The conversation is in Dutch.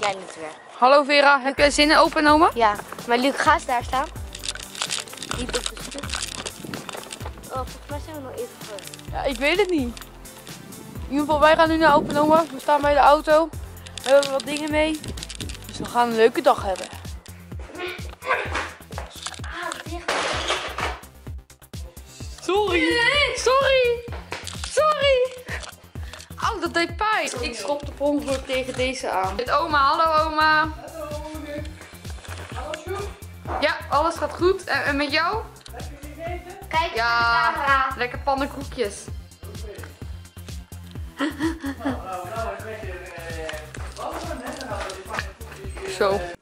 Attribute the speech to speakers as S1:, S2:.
S1: jij moet weer.
S2: Hallo Vera, heb jij zin in opa en oma?
S1: Ja, maar Luc, ga eens daar staan. Niet op de stoep. Oh, volgens mij zijn we nog even voor.
S2: Ja, ik weet het niet. In ieder geval, wij gaan nu naar opa en oma. We staan bij de auto. We hebben wat dingen mee. Dus we gaan een leuke dag hebben. Sorry. Sorry. Au, dat deed pijn. Ik schopte per ongeluk tegen deze aan. Met oma, hallo oma.
S3: Hallo, alles goed?
S2: Ja, alles gaat goed. En met jou?
S3: Heb je gegeten?
S1: Kijk,
S2: Ja,
S1: naar de camera.
S2: lekker pannenkoekjes.
S3: Nou, een beetje wandelen, hè? Dan hadden we die pannenkoekjes hier.
S2: Zo.